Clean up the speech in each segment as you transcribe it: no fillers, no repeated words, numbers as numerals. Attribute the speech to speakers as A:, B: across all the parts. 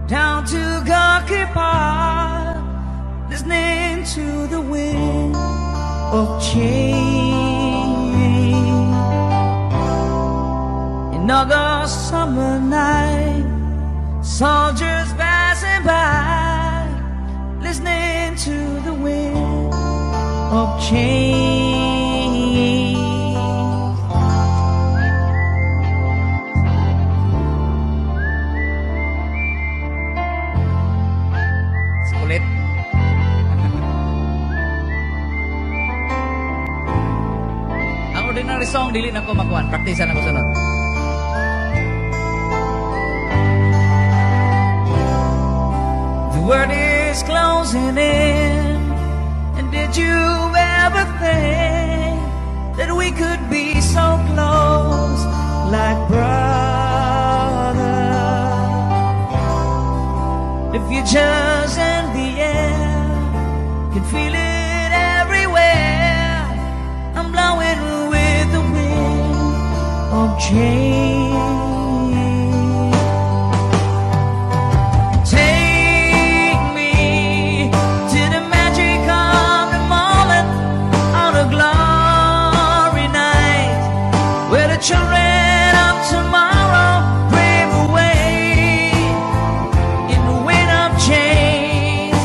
A: down to Gorky Park, listening to the wind of change. Another summer night, soldiers passing by, listening to the wind of change. Sulit. Ang ordinary song dili na ko makuan, praktisan ako sunod. The world is closing in, and did you ever think that we could be so close, like brothers? If you just in the air, can feel it everywhere. I'm blowing with the wind of change. Children of tomorrow brave away in the wind of change.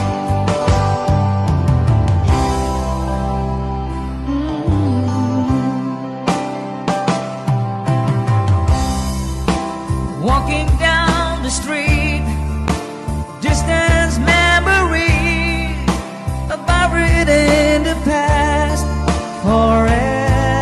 A: Walking down the street, distance memory of buried in the past forever.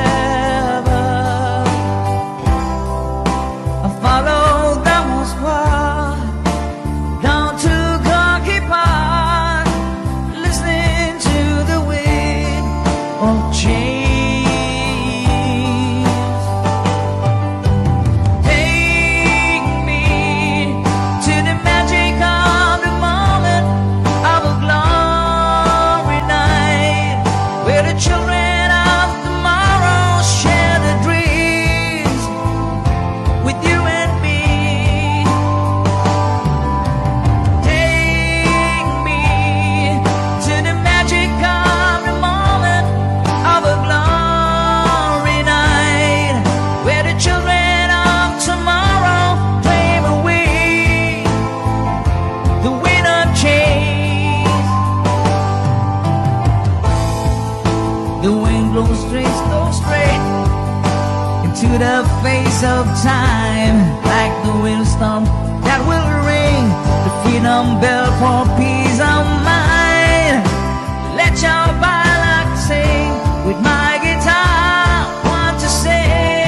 A: To the face of time, like the windstorm that will ring the freedom bell for peace of mind. Let your violin sing with my guitar, want to sing.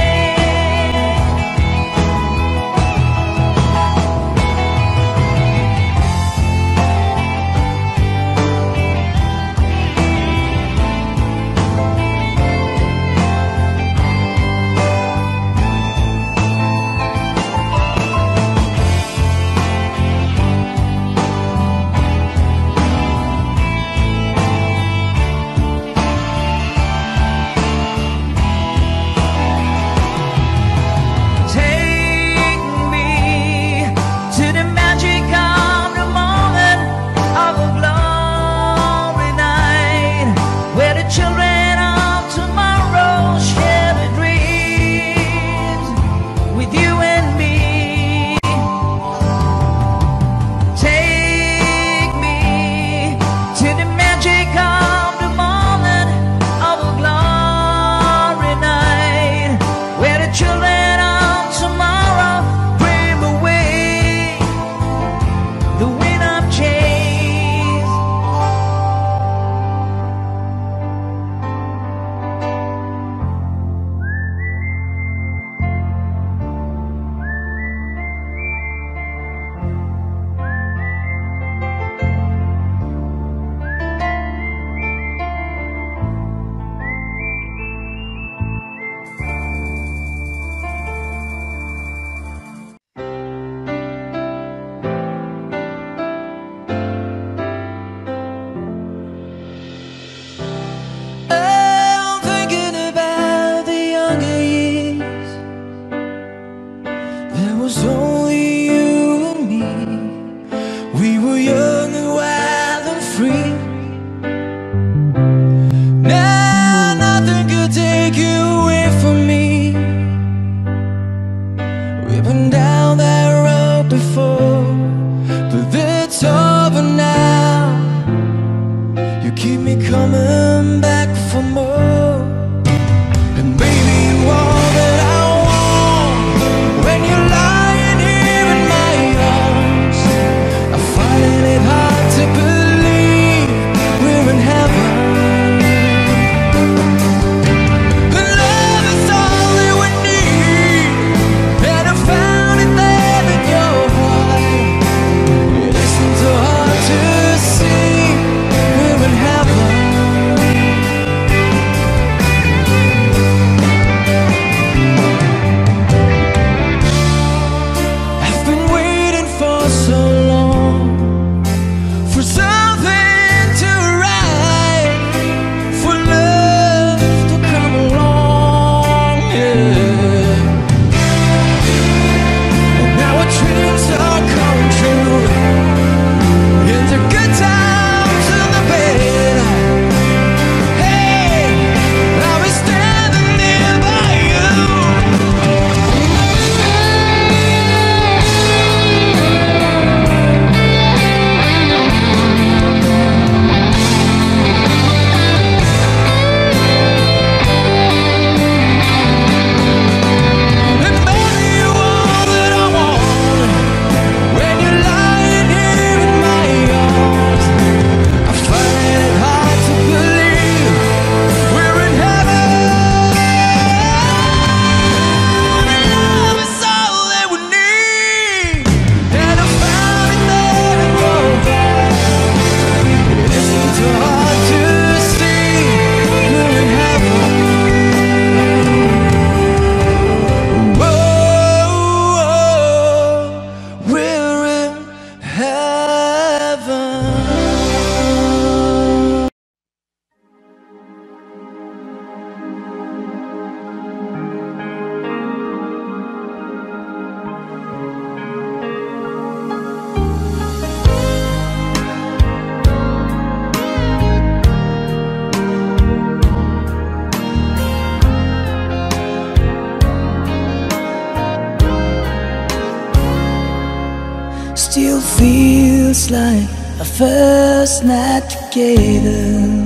A: Still feels like our first night together.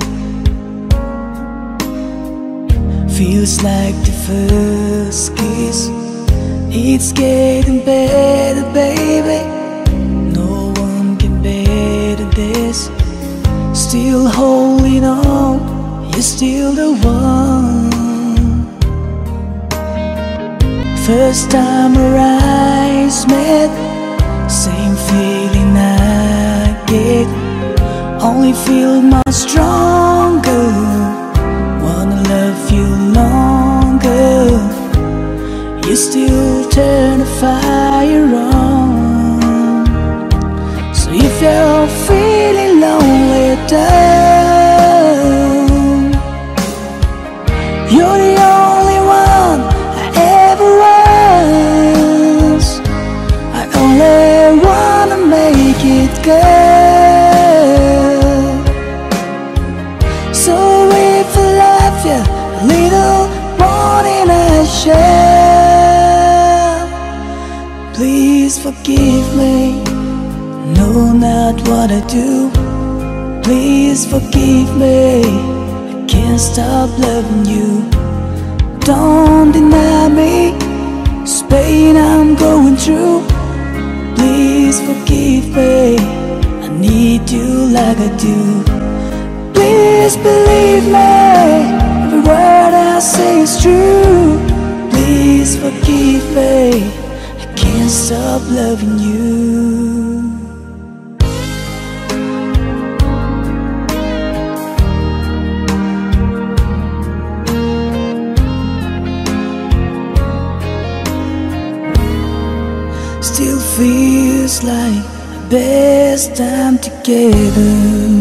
A: Feels like the first kiss. It's getting better, baby. No one can better this. Still holding on, you're still the one. First time our eyes met, same feeling I get, only feel much stronger. Wanna love you longer. You still turn the fire on. So if you're feeling lonely down, you're the only one I ever was. I only wanna make it good. So if I love you a little more than I shall, please forgive me. No, not what I do. Please forgive me. I can't stop loving you. Don't deny me this pain I'm going through. Please forgive me. I need you like I do. Please believe me. Every word I say is true. Please forgive me. I can't stop loving you. Still feels like the best time together.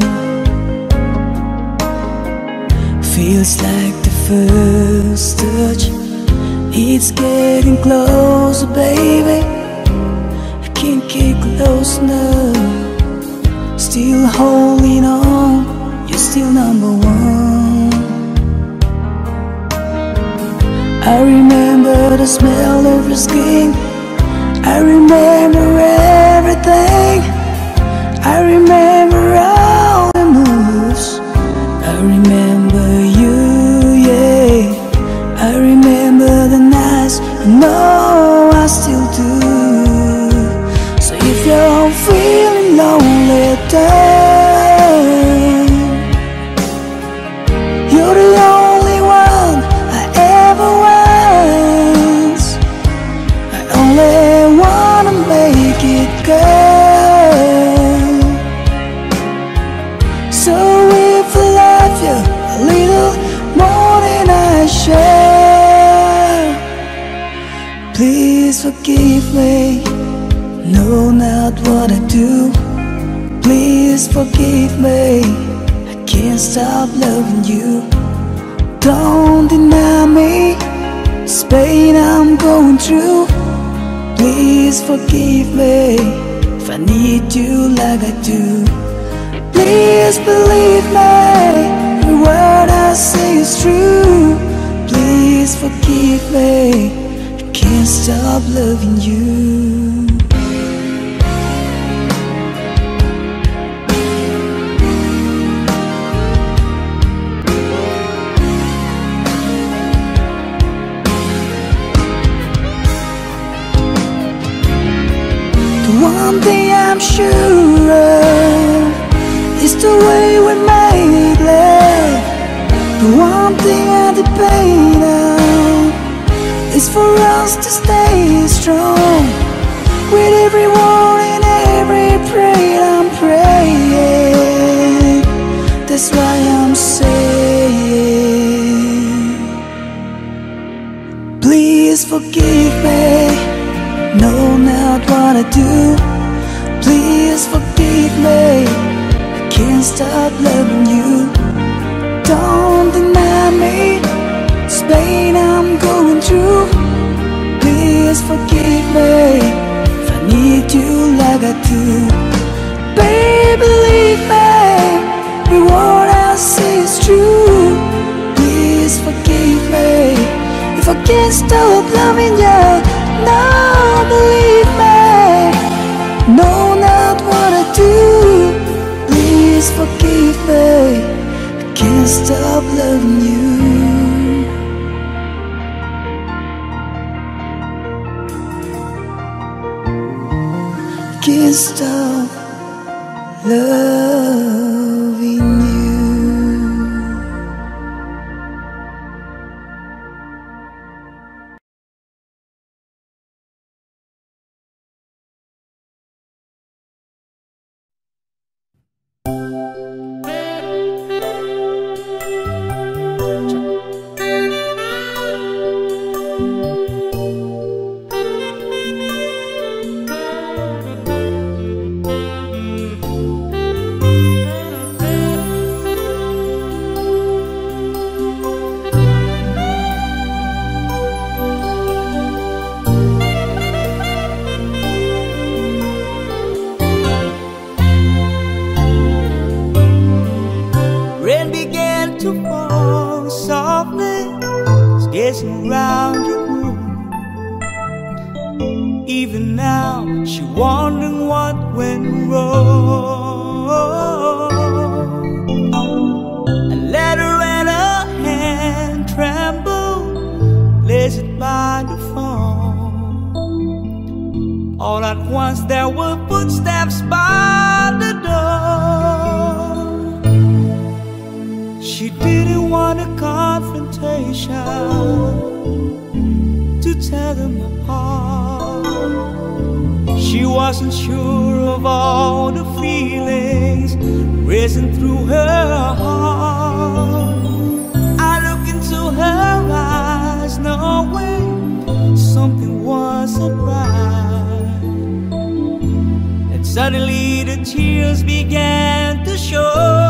A: Feels like the first touch. It's getting closer, baby. I can't get close enough. Still holding on, you're still number one. I remember the smell of your skin. I remember everything. I remember all the moves. I remember you, yeah. I remember the nights, no, I still do. So if you're feeling lonely down, you're the only one I ever was. I only wanna make it good. So if I love you a little more than I shall, please forgive me. No, not what I do. Please forgive me. I can't stop loving you. Don't deny me this pain I'm going through. Please forgive me if I need you like I do. Please believe me, every word I say is true. Please forgive me, I can't stop loving you. One thing I'm sure of is the way we made love. The one thing I depend on is for us to stay strong. With every word and every prayer I'm praying. That's why I'm saying, please forgive me. No, not what I do. Please forgive me. I can't stop loving you. Don't deny me this pain I'm going through. Please forgive me if I need you like I do. Baby, believe me, every word I say is true. Please forgive me if I can't stop loving you. No, believe me. No,
B: know not what I do. Please forgive me, I can't stop loving you. Can't stop loving you.
A: Rain began to fall softly, gazing around the room. Even now, she wondering what went wrong. A letter in her hand trembled, placed it by the phone. All at once there were footsteps by the door. She didn't want a confrontation to tear them apart. She wasn't sure of all the feelings racing through her heart. I looked into her eyes, knowing something wasn't right. And suddenly the tears began to show.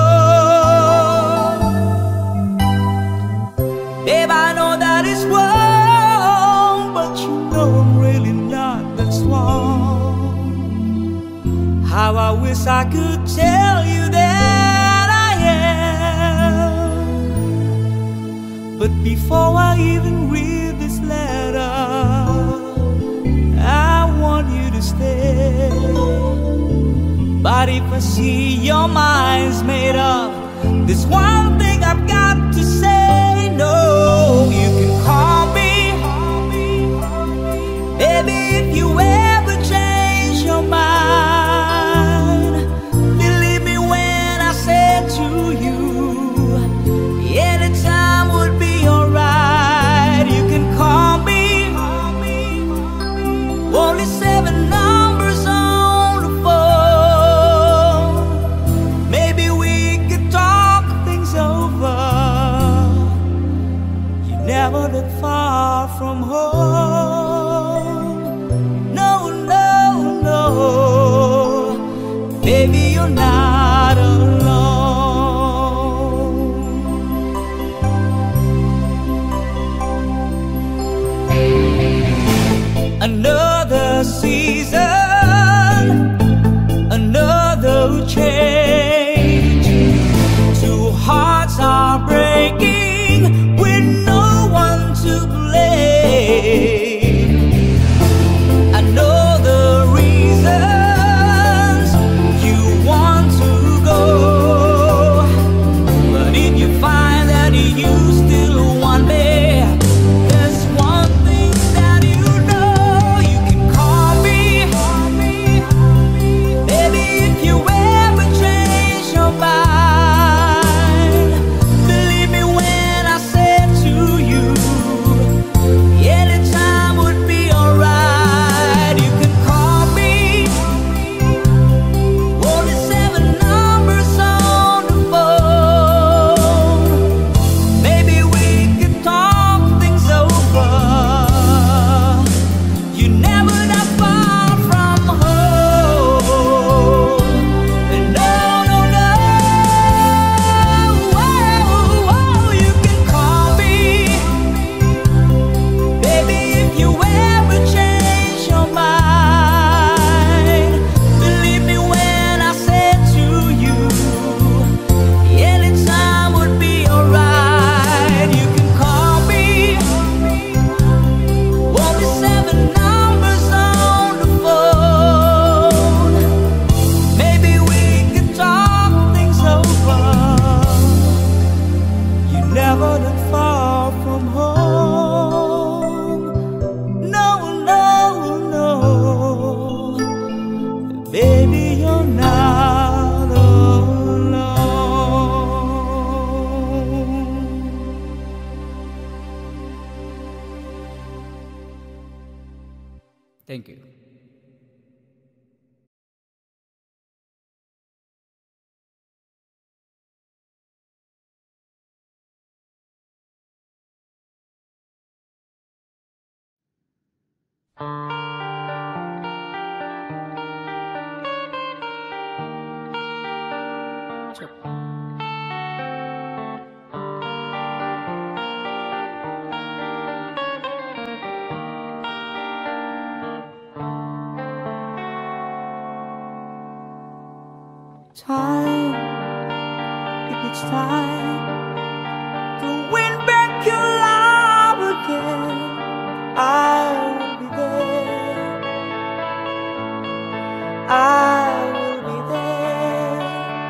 A: Babe, I know that it's wrong, but you know I'm really not that strong. How I wish I could tell you that I am. But before I even read this letter, I want you to stay. But if I see your mind's made up, there's one thing I've got to say. No, you can call me, baby, if you ever change your mind. Believe me when I say to you, anytime would be alright. You can call me, only 7 numbers on the phone. Maybe we could talk things over. Never that far from home. No, no, no, baby, you're not alone. Another season, another change. Two hearts are breaking with no to blame. I know the reasons you want to
B: you're not alone.
A: Thank you.
B: Time, if it's time to win back your love again, I will be there. I will be there.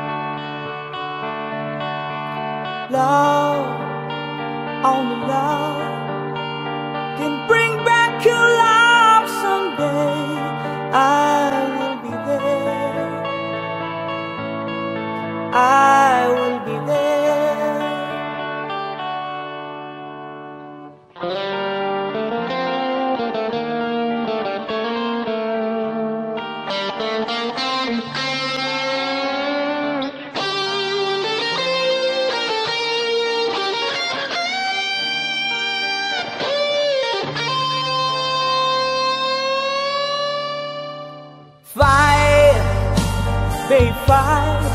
B: Love, only love can bring back your love someday. I will be there. I will be there. Fight, babe, fight.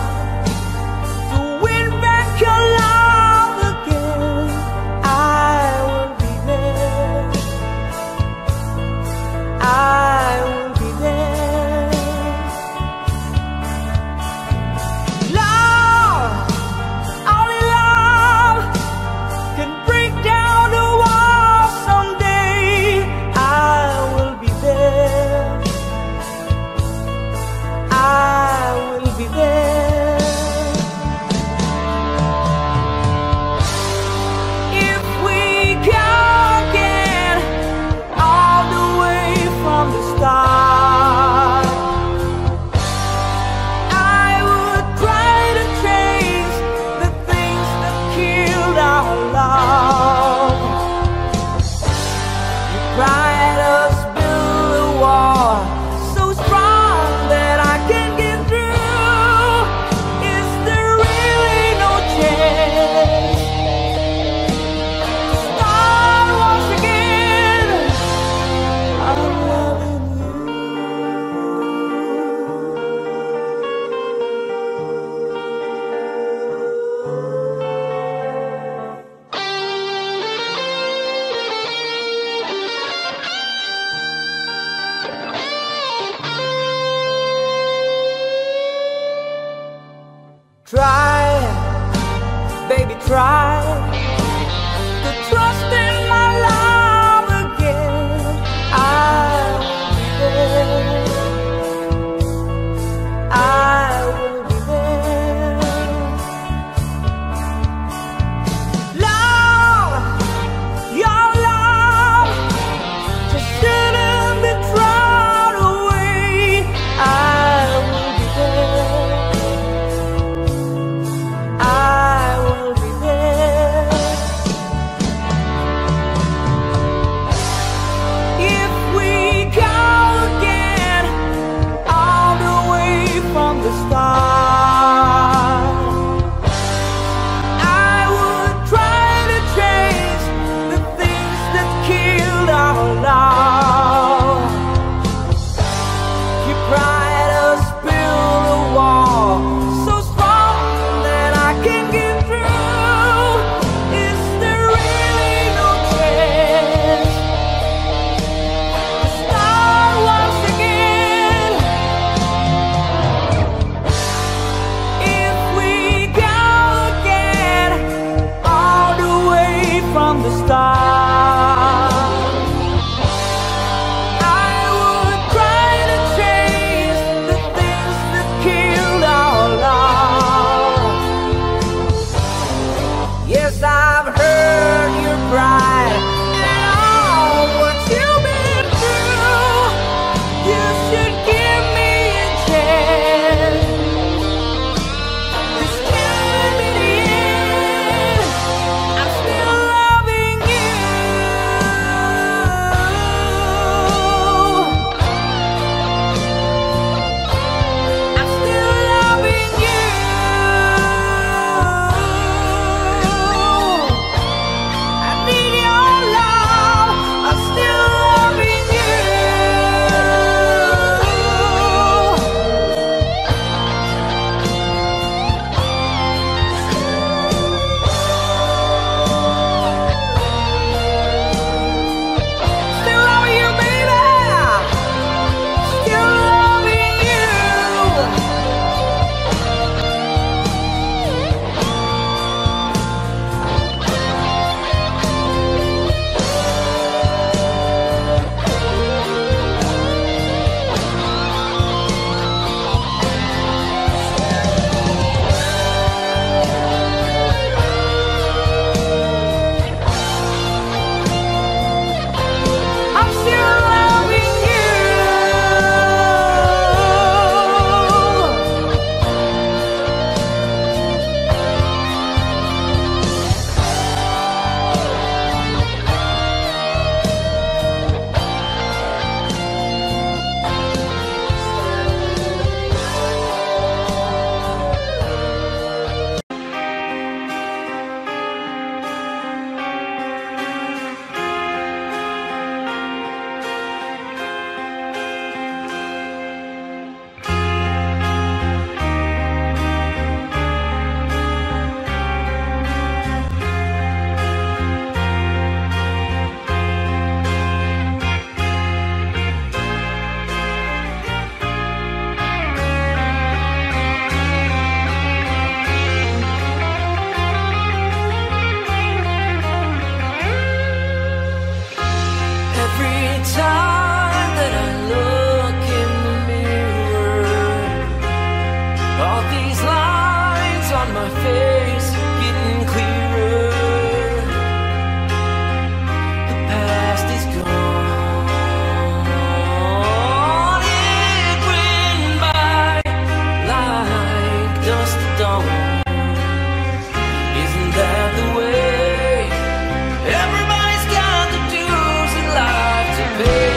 B: Try, baby, try to trust in my love again. I will be there. Love, your love just shouldn't be thrown away. I will be there. I will be there.
C: All these lines on my face getting clearer. The past is gone. It went by like dust at dawn. Isn't that the way? Everybody's got the dues in life to pay.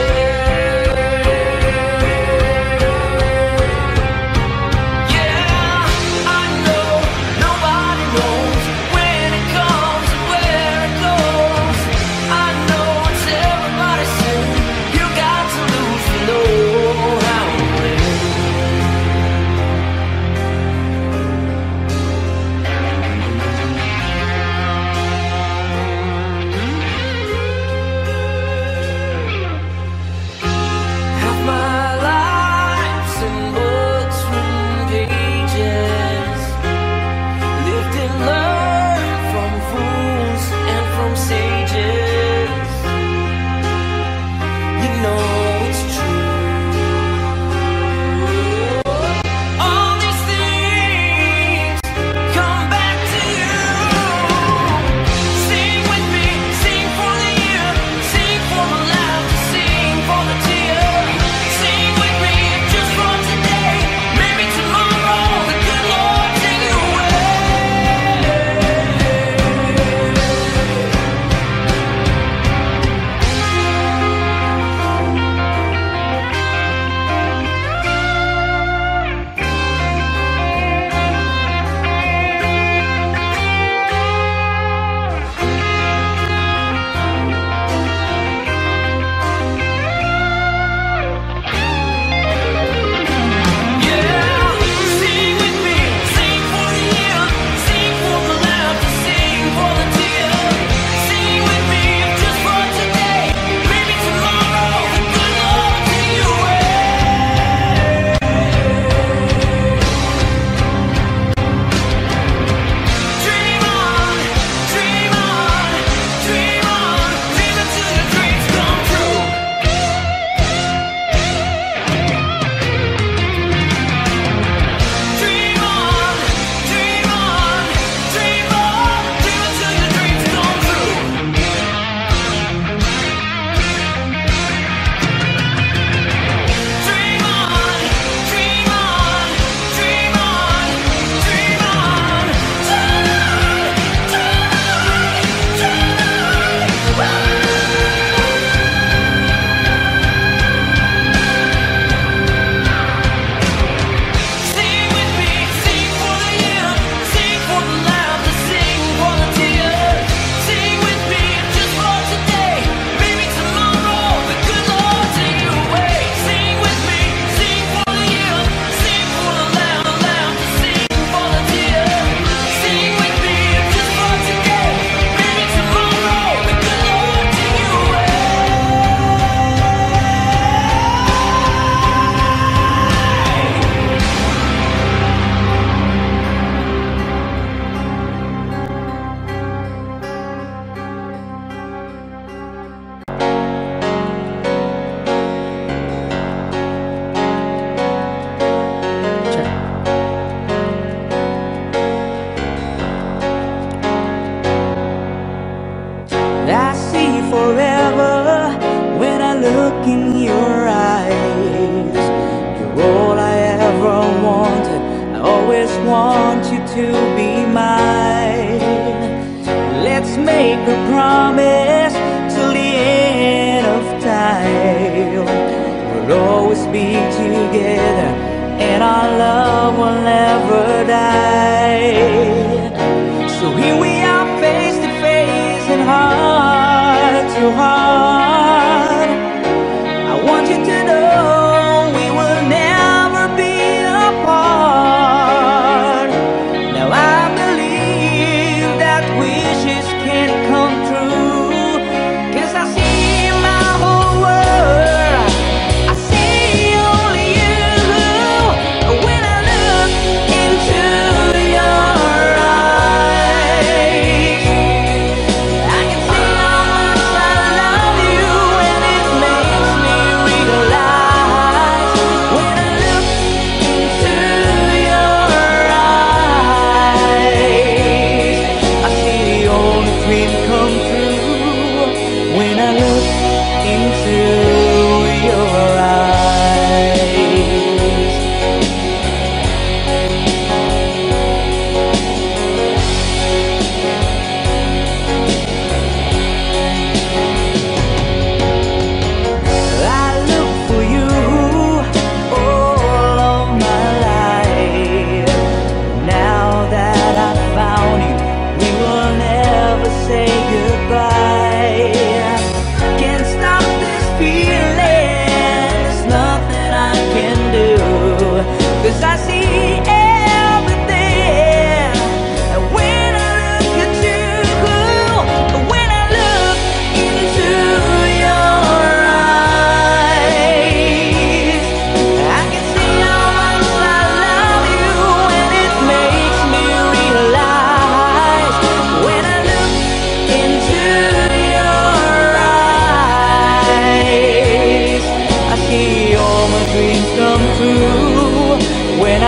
A: When I look into your eyes,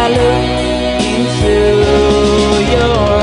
A: I look into your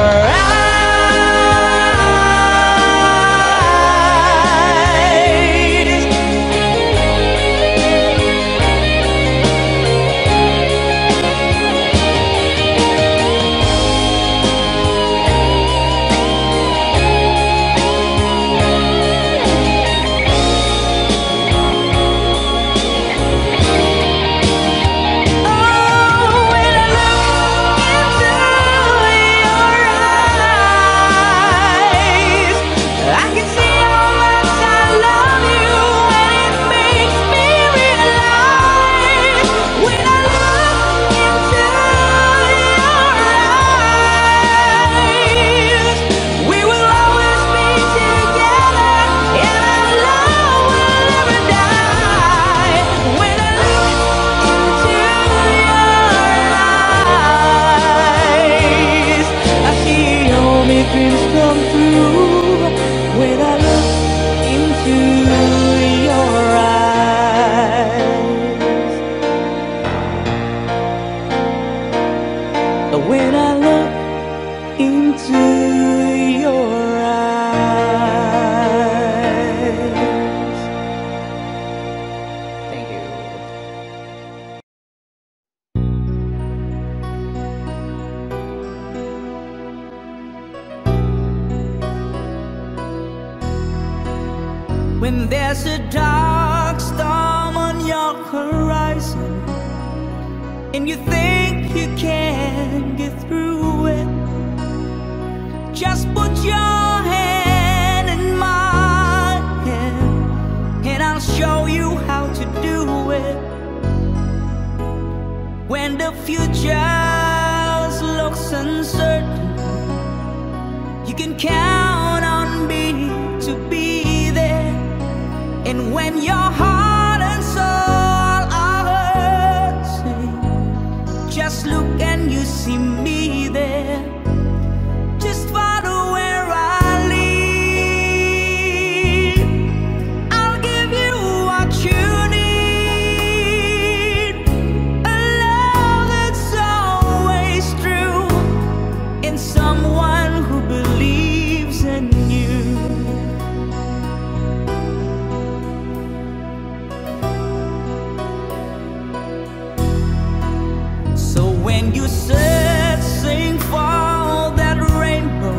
A: when there's a dark storm on your horizon and you think you can't get through it, just put your hand in my hand and I'll show you how to do it. When the future looks uncertain, you can count on me to be there. And when your heart and soul are hurting, just look and you see me there. Just follow where I lead. I'll give you what you need, a love that's always true, in someone who believes in you. When you searching for that rainbow,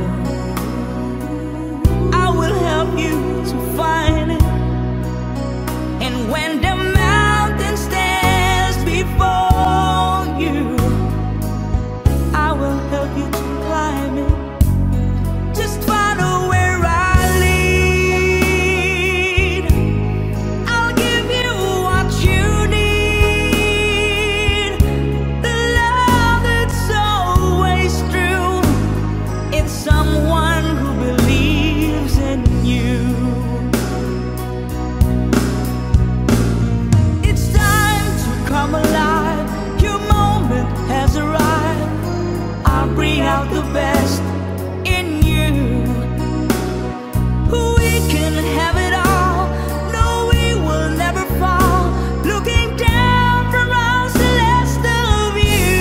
A: I will help you to find it. And when the mountain stands before you, I will help you to climb it. Just follow where I lead. I'll give you what you need. Someone who believes in you. It's time to come alive. Your moment has arrived. I'll bring out the best in you. We can have it all. No, we will never fall. Looking down from our celestial view.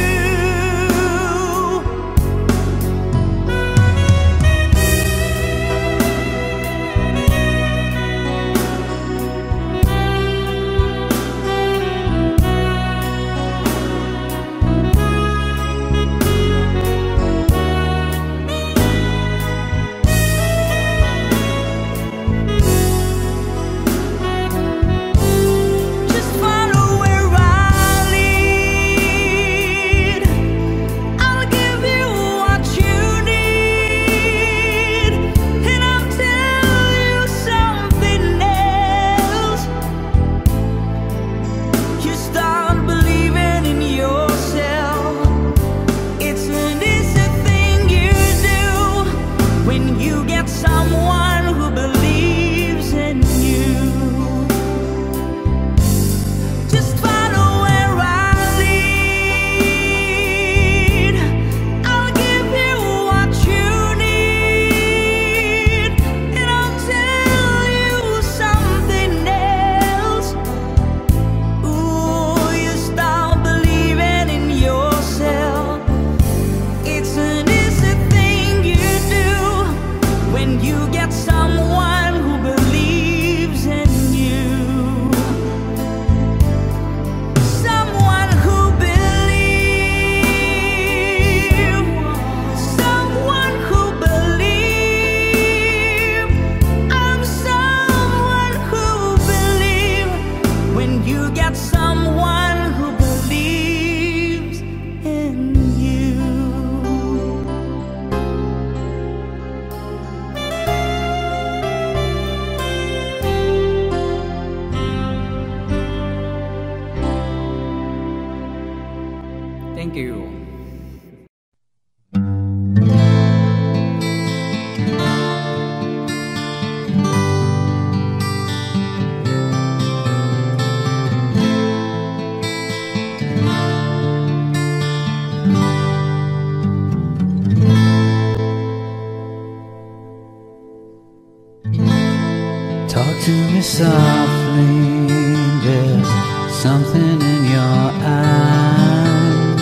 A: softly, there's something in your eyes.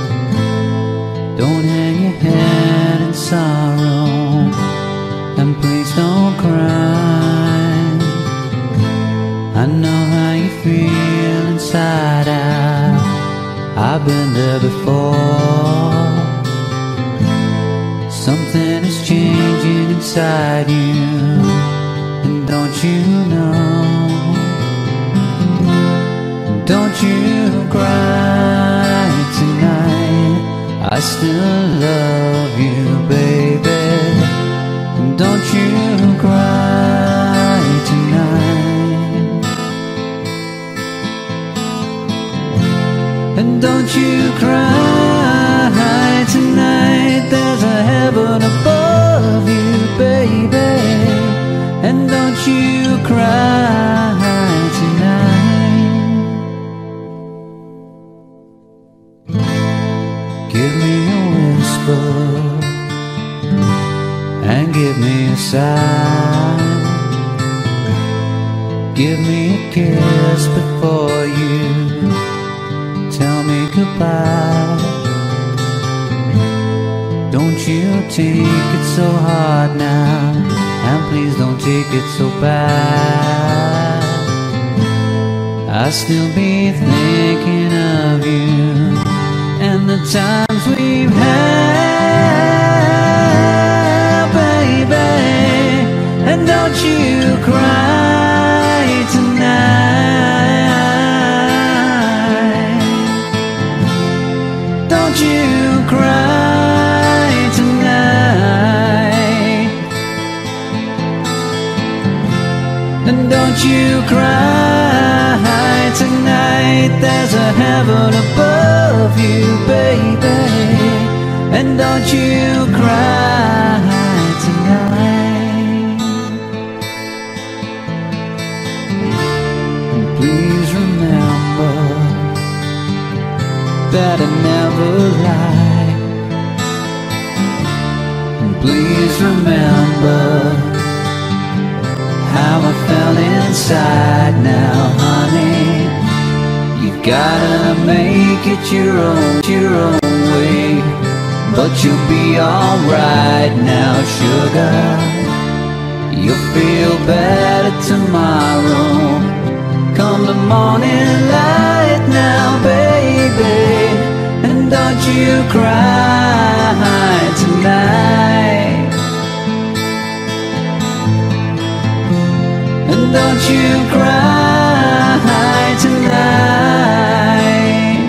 A: Don't hang your head in sorrow, and please don't cry. I know how you feel inside out, I've been there before. Something is changing inside you, and don't you know? Don't you cry tonight, I still love you, baby. Don't you cry tonight. And don't you cry tonight, there's a heaven above you, baby. And don't you cry tonight. Give me a whisper and give me a sigh. Give me a kiss before you tell me goodbye. Don't you take it so hard now, and please don't take it so bad. I'll still be thinking of you and the times we've had, baby. And don't you cry tonight. Don't you cry tonight. And don't you cry tonight, there's a heaven above you, baby. And don't you cry tonight. And please remember that I never lie. And please remember how I felt inside now, honey. You've gotta make it your own way, but you'll be alright now, sugar. You'll feel better tomorrow, come the morning light now, baby. And don't you cry tonight. And don't you cry tonight.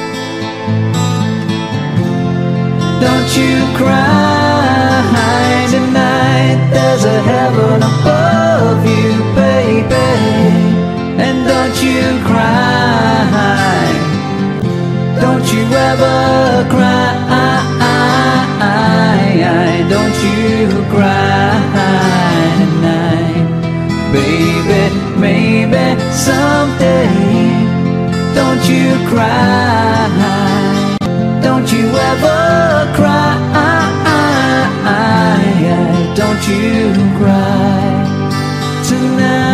A: Don't you cry tonight, there's a heaven above you, baby. And don't you cry. Don't you ever cry. Don't you cry tonight. Baby, maybe someday. Don't you cry. Don't you ever cry. Don't you cry tonight.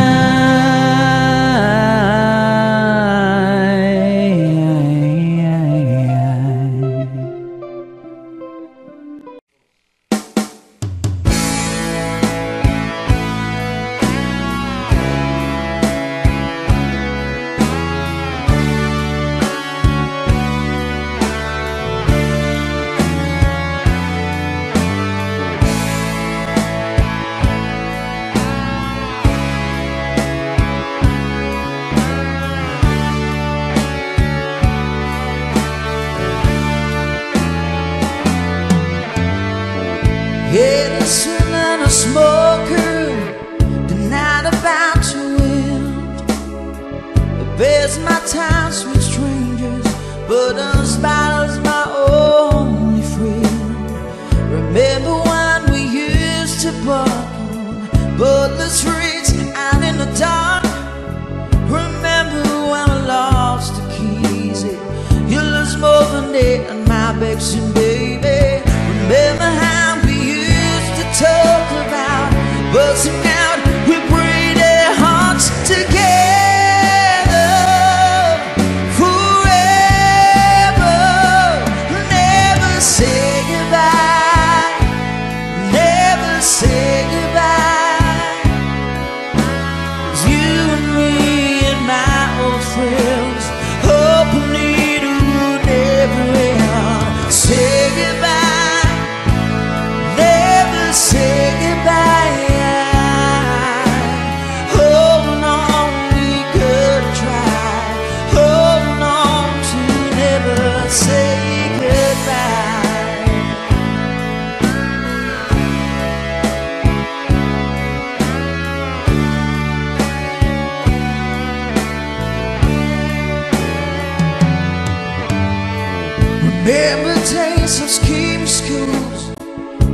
B: Innocent and a smoker, the night about to end. It bears my time, sweet strangers, but unspotted my only friend. Remember when we used to park on Butler streets out in the dark? Remember when I lost the keys? You lost more than that and my vexing baby. Remember how talk about busting out with pretty hearts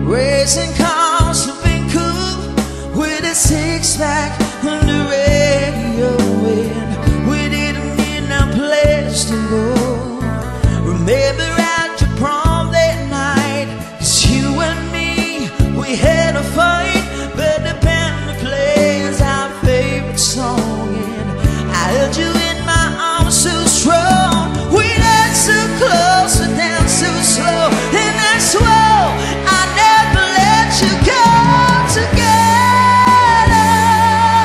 B: racing cars have been cool with a six-pack on the radio, and we didn't need no place to go. Remember at your prom that night, 'cause you and me, we had a fight, but the band plays our favorite song, and I held you in my arms so strong. We danced so close and danced so slow, and I swore I never let you go together.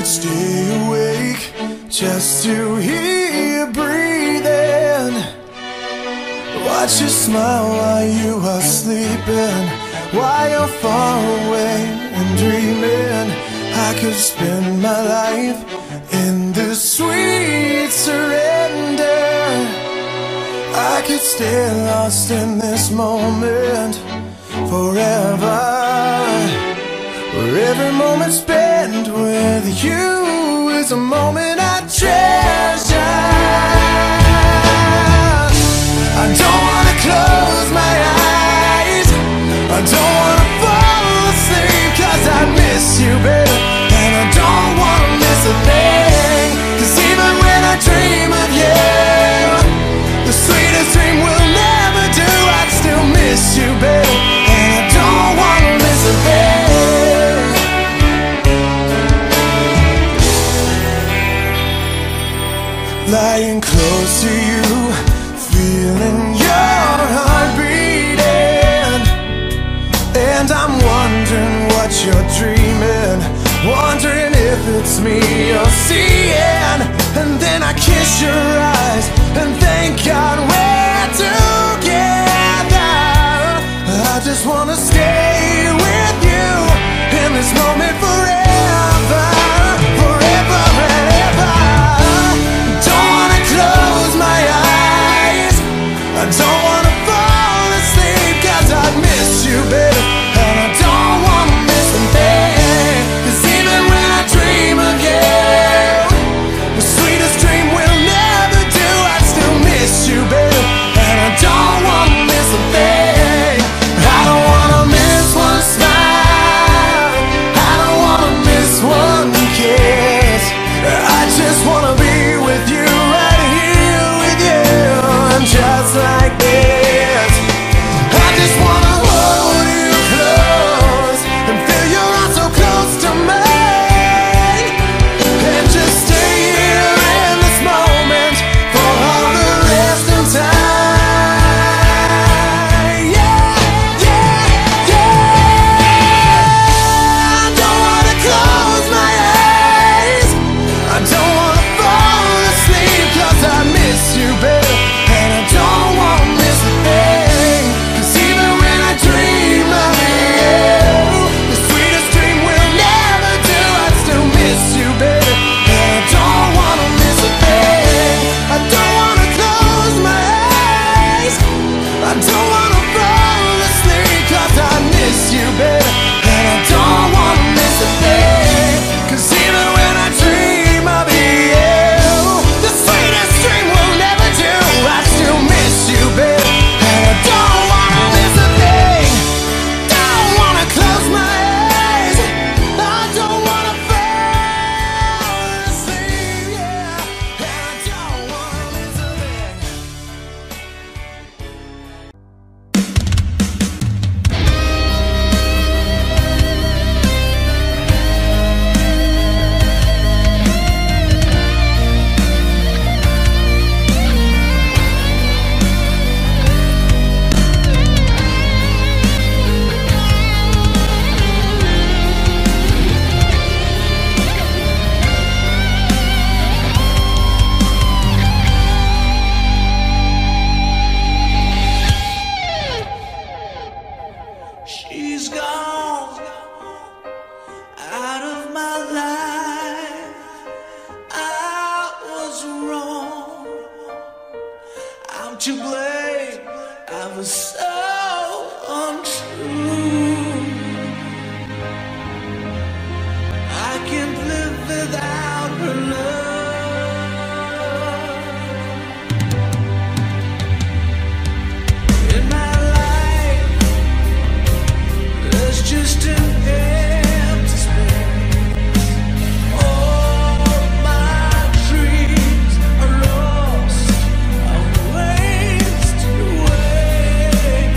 D: could stay awake just to hear you breathing. Watch you smile while you are sleeping, while you're far away and dreaming. I could spend my life in this sweet surrender. I could stay lost in this moment forever, where every moment spent with you is a moment I treasure. I don't wanna close my eyes, I don't wanna fall asleep, 'cause I miss you, baby, and I don't wanna miss a thing. 'Cause even when I dream of you, the sweetest dream will never do. I'd still miss you, baby, and I don't wanna miss a thing. Lying close to you, feeling your heart beating, and I'm wondering what you're dreaming, wondering if it's me you're seeing. And then I kiss your eyes and thank God we're together. I just wanna stay with you in this moment forever, forever and ever. Don't wanna close my eyes, I don't wanna fall asleep, 'cause I miss you, baby, and I don't wanna miss a thing. 'Cause even when I dream of you, the sweetest dream will never do. I still miss you, baby, and I don't wanna miss a thing. I don't wanna miss one smile, I don't wanna miss one kiss. I just wanna be with you, right here with you, and just like this. I just wanna hold you close and feel your arms so close to mine, and just stay here in this moment for all the rest of time. Yeah, yeah, yeah. I don't wanna close my eyes, I don't wanna fall asleep, 'cause I miss you, baby, and I don't wanna miss a thing. 'Cause even when I dream of you, the sweetest dream will never do. I still miss you, baby, and I don't wanna miss a thing. I don't wanna close my eyes, I don't wanna fall asleep, 'cause I miss you, baby, and I don't wanna miss a thing. 'Cause even when I dream of you, the sweetest dream will never do. I still miss you, baby, and I don't wanna miss a thing. Don't wanna close my eyes, I don't wanna fall asleep, yeah, and I don't wanna miss a thing. She's gone out of my life. I was wrong, I'm to blame, I was so untrue. I can't live without her love. In my life, there's just an empty space. All my dreams are lost, I'm wasted away.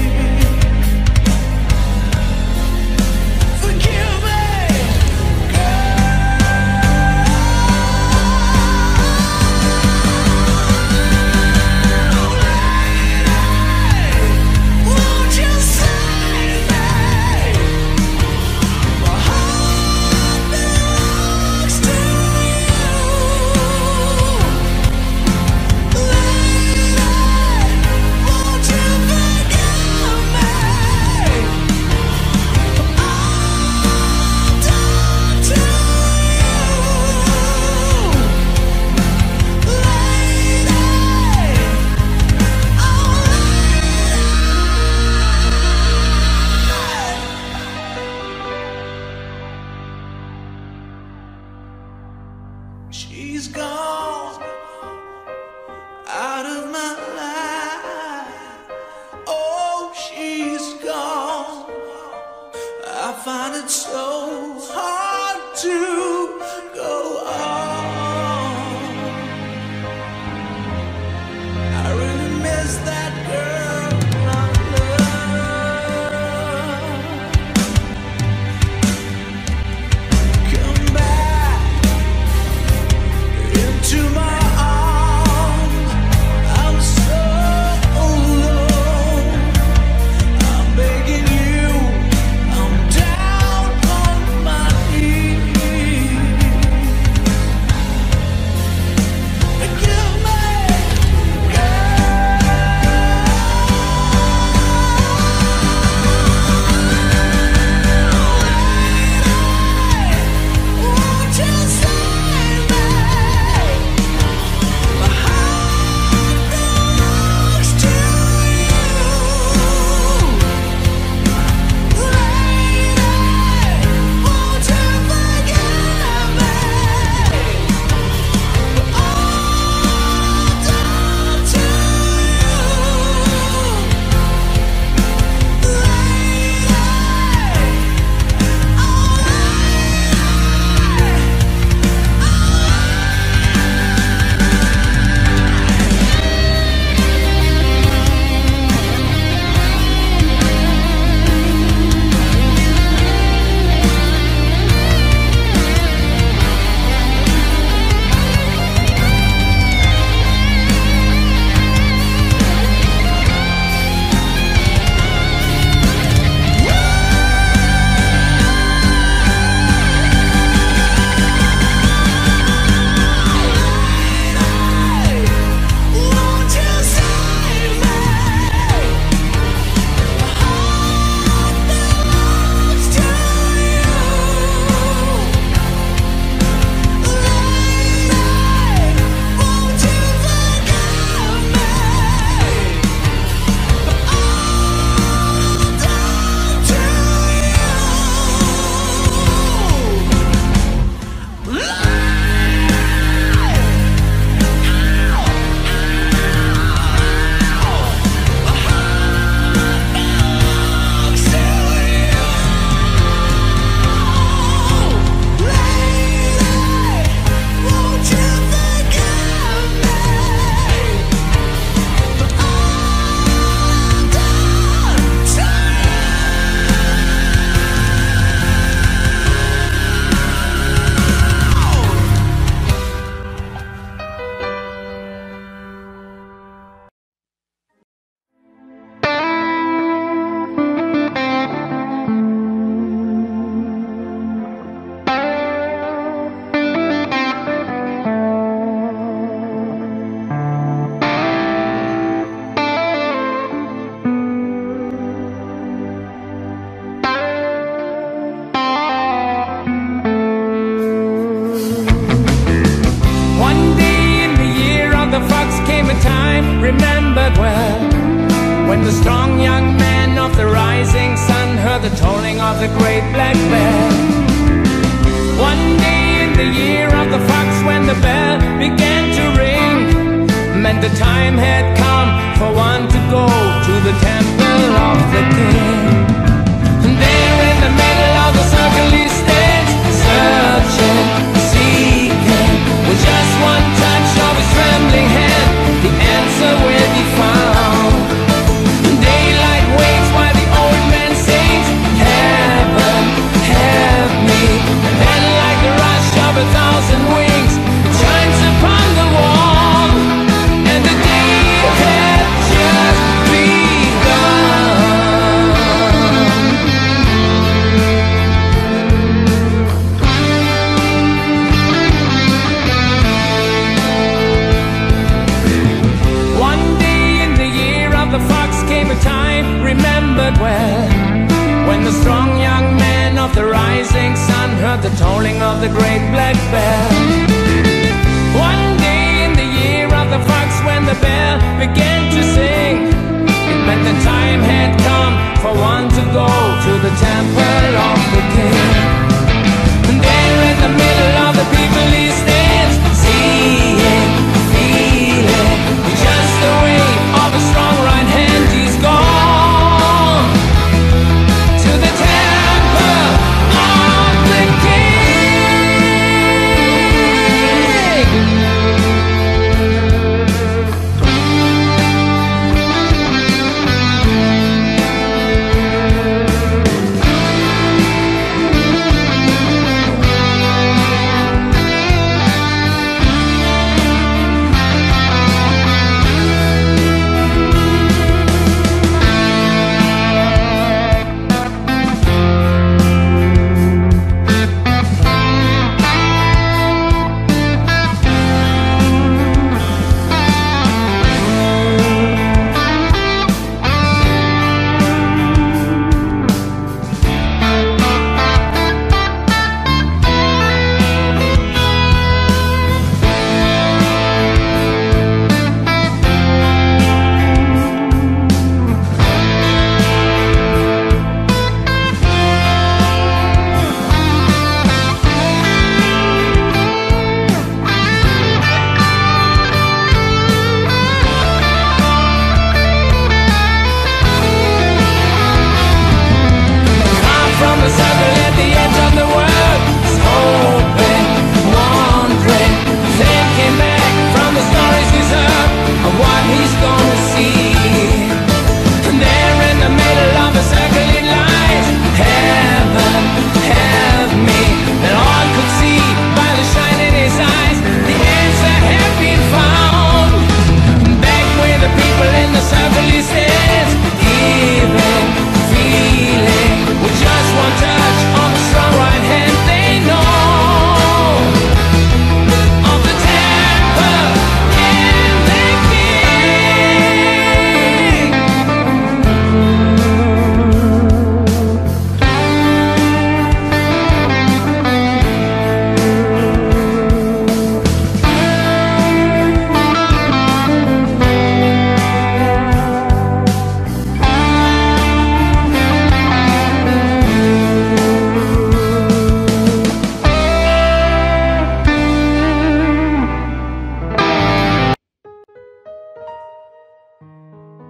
D: to go on. I really miss that girl I love. Come back into my arms. I'm so alone. I'm begging you. I'm down on my knees. Give me, won't you save me? My heart belongs to you. Lady, won't you forgive me? All down to won't you save me? My heart belongs to you. Lady, won't you forgive me? All down to
C: One day in the year of the fox came a time remembered well, when the strong young man of the rising sun heard the tolling of the great black bell. One day in the year of the fox, when the bell began to ring, meant the time had come for one to go to the temple of the king. And there in the middle of the circle he stands, searching, seeking, with just one touch of his trembling hand, the answer will be found. Daylight waits while the old man sings, heaven, help me. And then like the rush of 1,000 wings, it shines upon the wall, and the day had just begun. One day in the year of the fox came a time remembered well, when the strong young man of the rising sun heard the tolling of the great black bell. One day in the year of the fox, when the bell began to sing, it meant the time had come for one to go to the temple of the king. And there in the middle of the people he stands, seeing, feeling, just the wave of a strong right hand, he's gone to the temple of the king.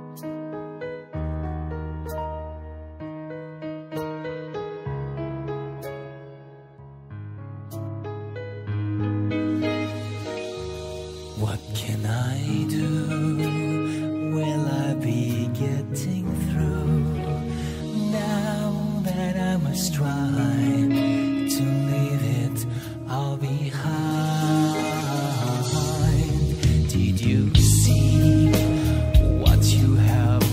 E: What can I do? Will I be getting through? Now that I must try to leave it all behind. Did you see what you have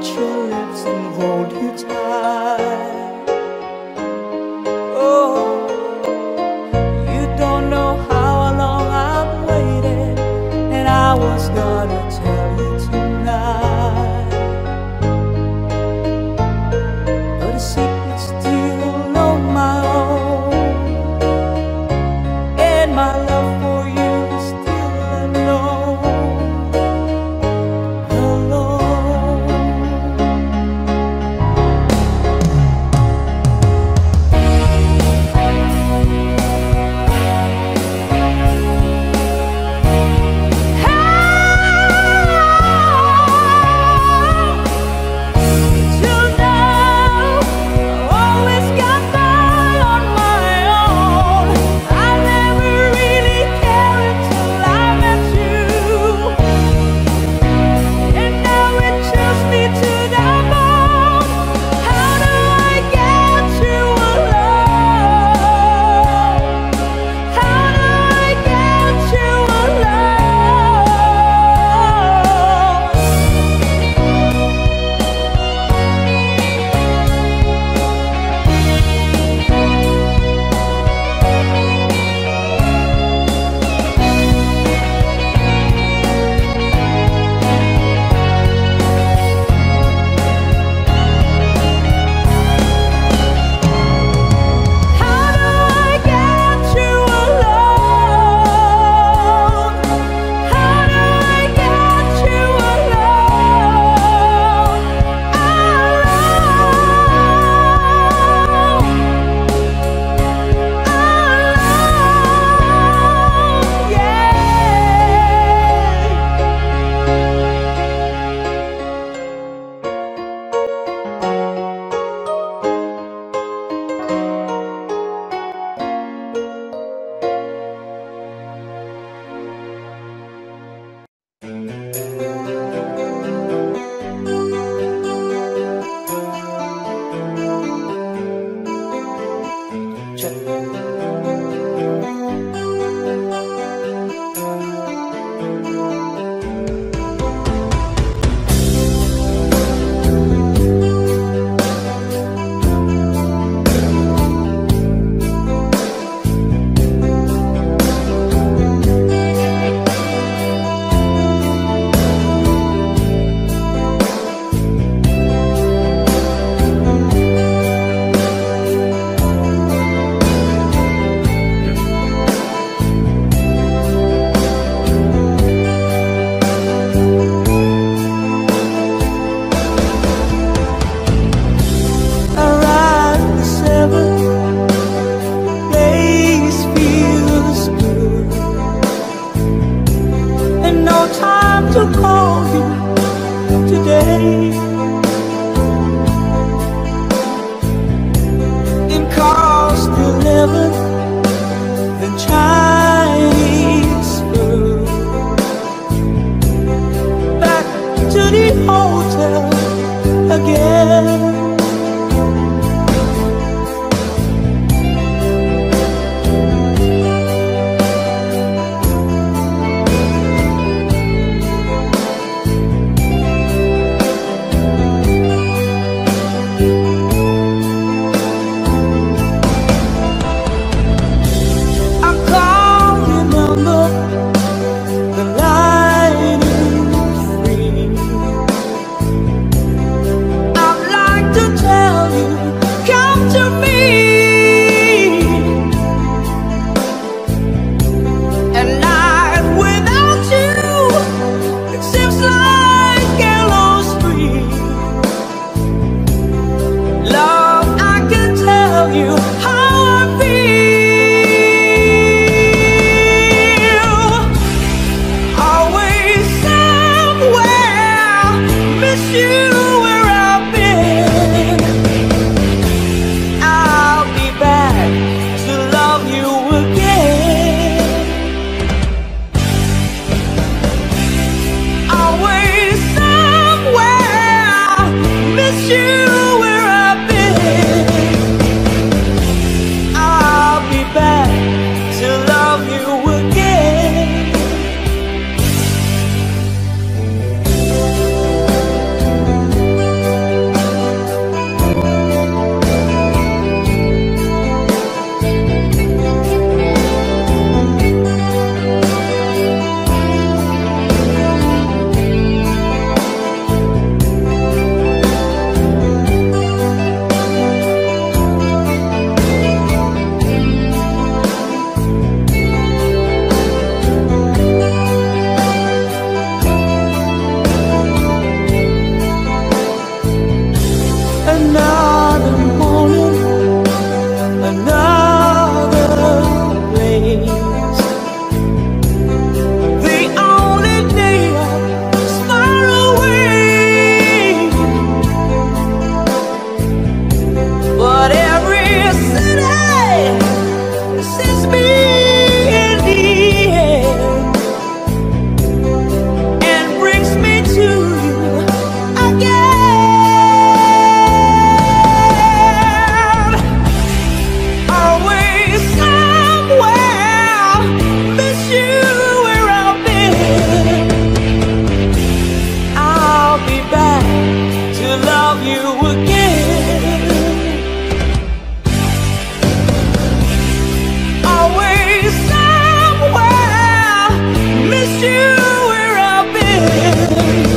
E: touch your lips and hold you tight. Oh, you don't know how long I've waited, and I was gonna tell you tonight. But a secret still on my own, and my love for you is still unknown.
B: I'm
E: another morning, another place. The only day is far away, but every city sees me in the air and brings me to you again. Always somewhere, miss you where I've been. I'll be back to love you again. Always somewhere, miss you where I've been.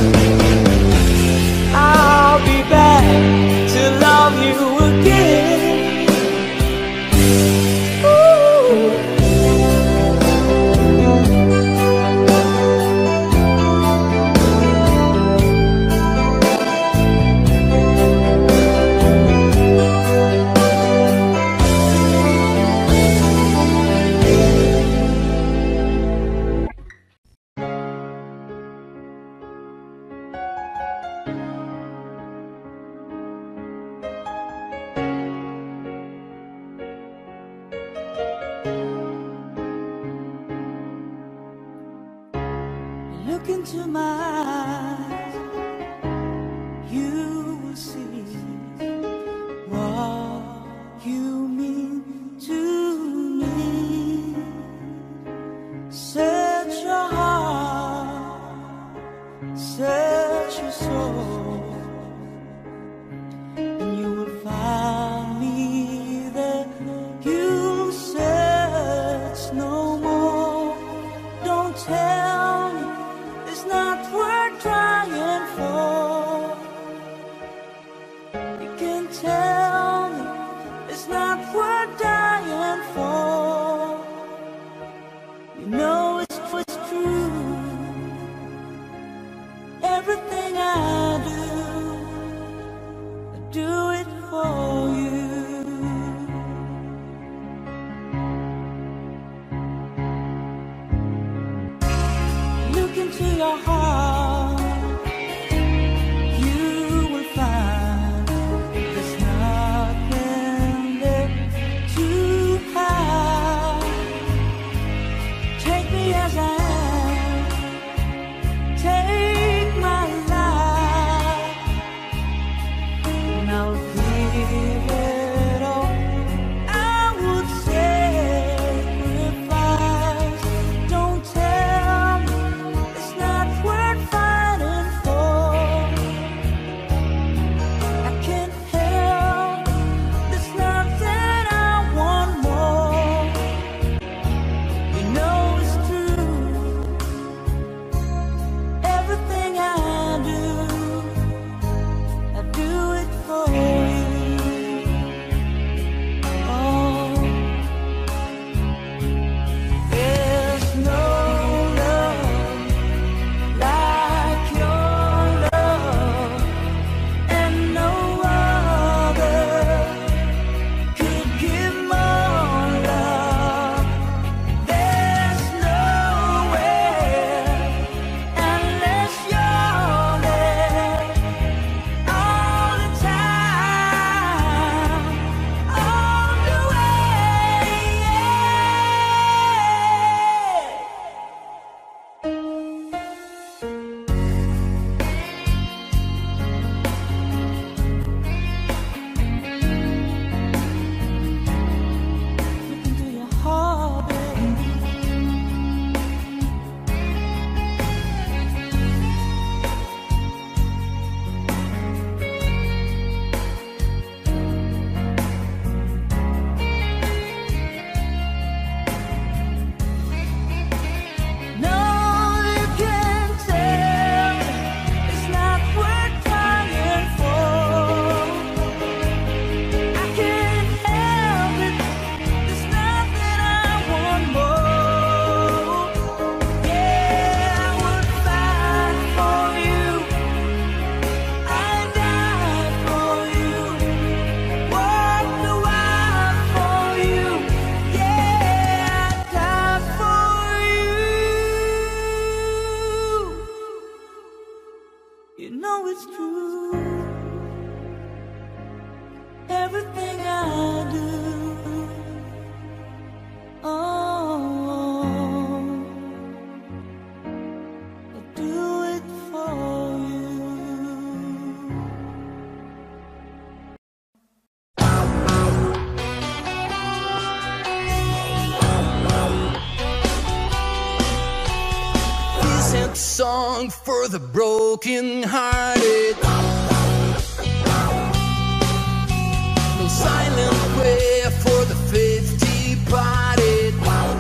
E: I'll be back to love you again. Ooh. Look into my eyes, you will see what you mean to me. Search your heart, search your soul, and you will find me there. You'll search no more. Don't tell me it's not worth trying for. You can tell me it's not worth dying for. You know it's true. Everything I do it for you. Look into your heart, you will find there's nothing there to hide. Take me as I am, take my life, and I'll give it all. I would sacrifice. Don't tell me it's not worth fighting for. I can't help, there's nothing I want more. You know it's true. Everything I do it for you.
F: song for the broken-hearted. No silent prayer for the faith departed.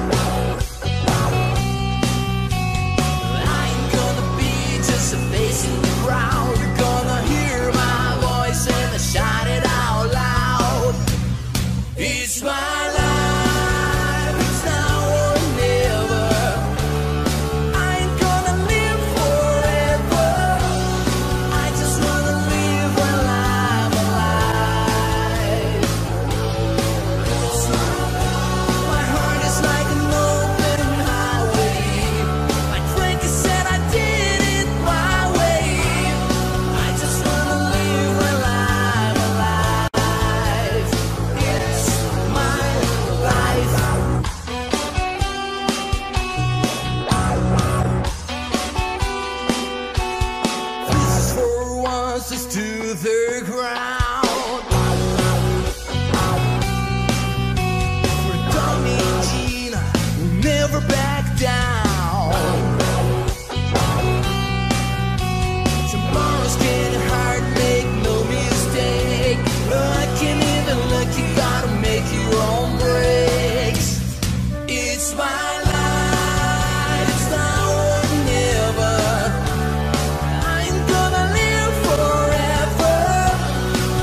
F: I ain't gonna be just a face in the crowd. You're gonna hear my voice and I shout it out loud. It's my life, it's now or never. I ain't gonna live forever. I just wanna live while I'm alive. My heart is like an open highway. Like Frankie said, I did it my way. I just wanna live while I'm alive. It's my life. This is for once, it's to the ground. For Tommy and Gina, we'll never back down. Tomorrow's getting hard, make no mistake. Luck and even luck, you gotta make your own breaks. It's my life, it's now or never. I ain't gonna live forever.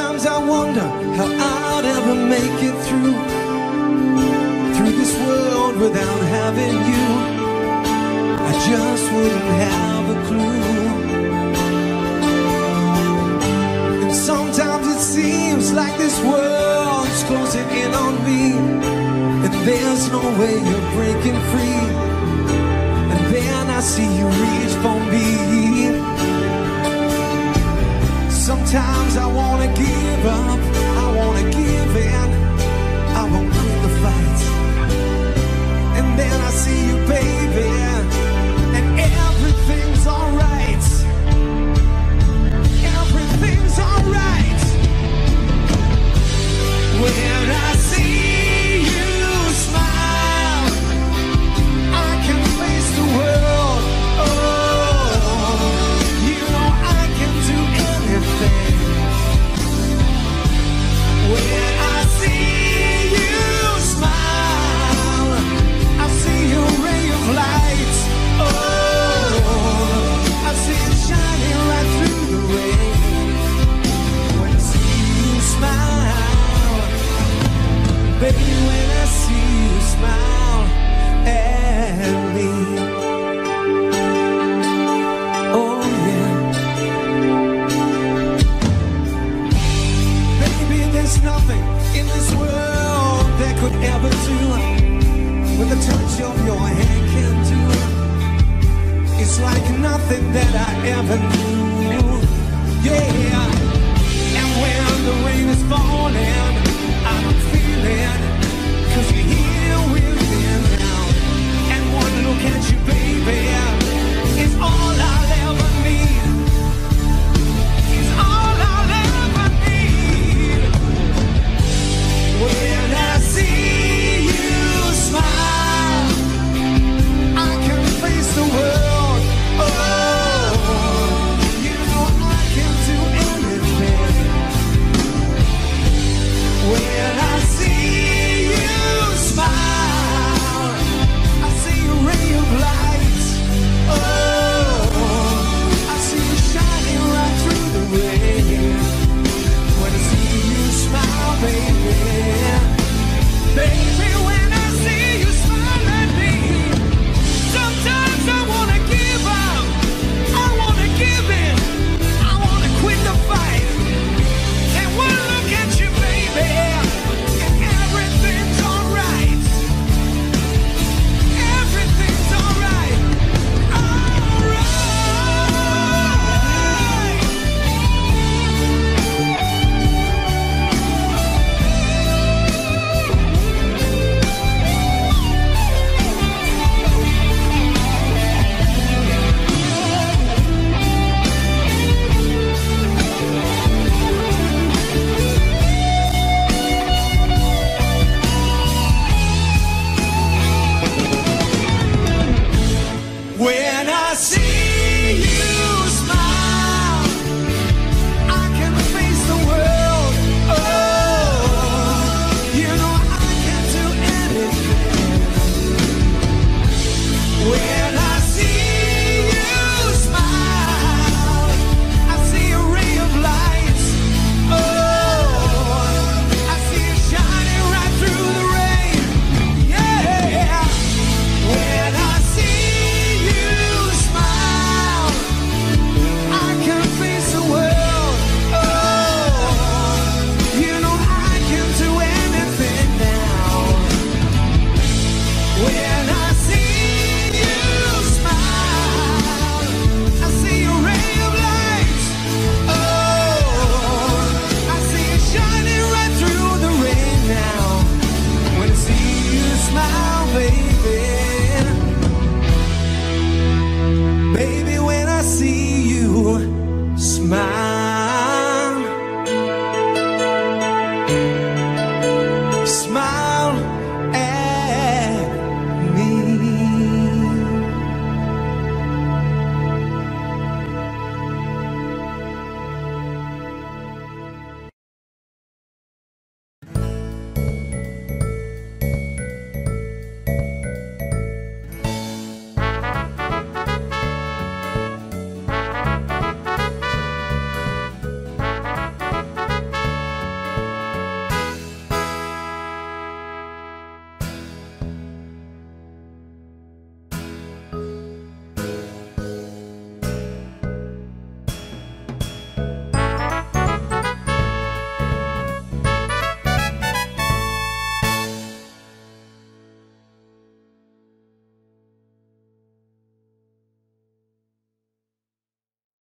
D: Sometimes I wonder how I'd ever make it through this world without having you. I just wouldn't have a clue. And sometimes it seems like this world's closing in on me, and there's no way you're breaking free. And then I see you reach for me. Sometimes I wanna give up, I wanna give in, I won't quit the fight. And then I see you, baby, and everything's alright. Everything's alright. When I see you smile, I can face the world. Oh, you know I can do anything. When I see you smile, I see a ray of light. Oh, I see it shining right through the rain. When I see you smile, baby, when I see you smile at me. Oh yeah. Baby, there's nothing in this world that could ever do what the touch of your hand can do. It's like nothing that I ever knew. Yeah. And when the rain is falling, I'm feeling, 'cause you're here with me now. And one look at you, baby, is all I'll ever need. Is all I'll ever need. When I see you smile, I can face the world. Oh, you know I can do anything.